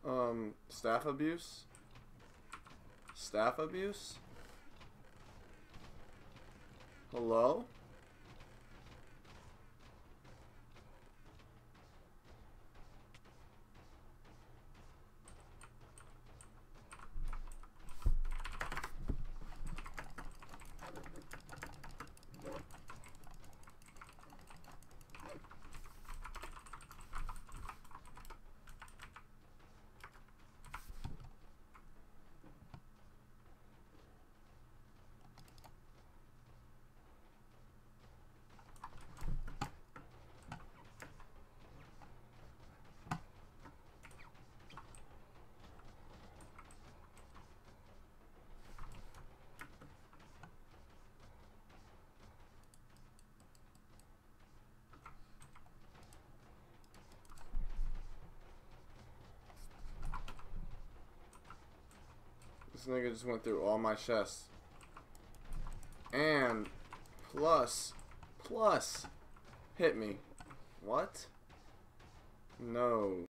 Staff abuse? Staff abuse? Hello? This nigga just went through all my chests. And plus hit me. What? No.